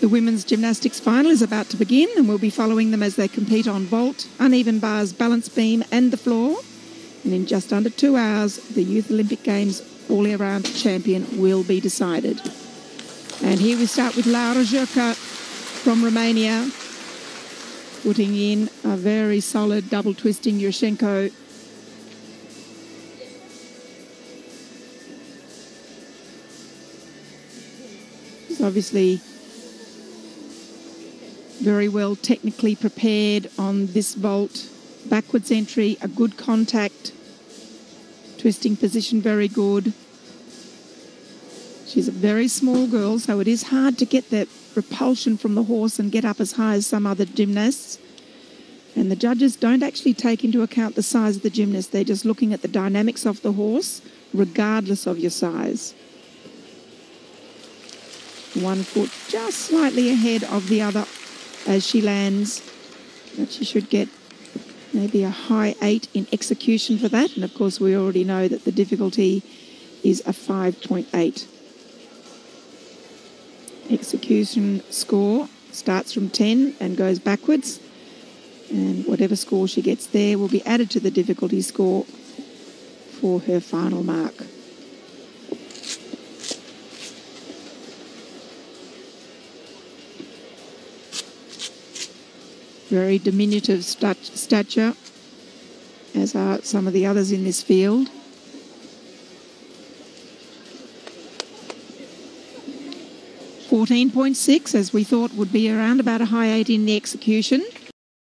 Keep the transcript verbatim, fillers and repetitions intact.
The women's gymnastics final is about to begin, and we'll be following them as they compete on vault, uneven bars, balance beam and the floor. And in just under two hours, the Youth Olympic Games all-around champion will be decided. And here we start with Laura Jurka from Romania, putting in a very solid double twisting Yurchenko. She's obviously very well technically prepared on this vault. Backwards entry, a good contact. Twisting position, very good. She's a very small girl, so it is hard to get that repulsion from the horse and get up as high as some other gymnasts. And the judges don't actually take into account the size of the gymnast. They're just looking at the dynamics of the horse, regardless of your size. One foot just slightly ahead of the other as she lands. But she should get maybe a high eight in execution for that. And of course, we already know that the difficulty is a five point eight. Execution score starts from ten and goes backwards. And whatever score she gets there will be added to the difficulty score for her final mark. Very diminutive stat stature, as are some of the others in this field. fourteen point six, as we thought would be around about a high eight in the execution.